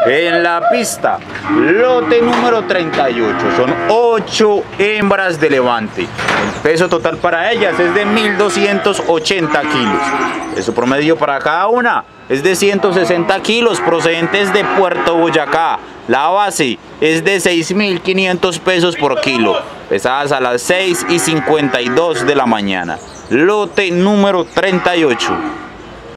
En la pista, lote número 38, son 8 hembras de levante. El peso total para ellas es de 1280 kilos. Su promedio para cada una es de 160 kilos procedentes de Puerto Boyacá. La base es de 6.500 pesos por kilo, pesadas a las 6:52 de la mañana. Lote número 38.